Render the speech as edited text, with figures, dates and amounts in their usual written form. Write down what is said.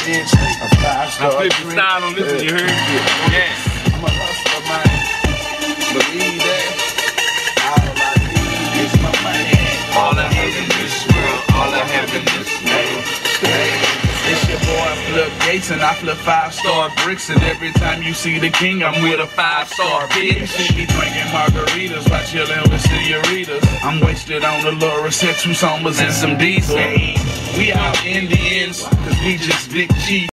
bitch. A 5-star. I flip the style on this one, you heard? Yeah. I'm a hustler, man. Believe that. All I need is my money. All I have in this world, all I have in this world. It's your boy Flip Gates and I flip 5-star bricks. And every time you see the king, I'm with a 5-star bitch. You see me drinking margaritas while chilling with senoritas. I'm wasted on the Laura set 2 Sombers and some diesel. Hey, we out Indians, cause we just big cheese.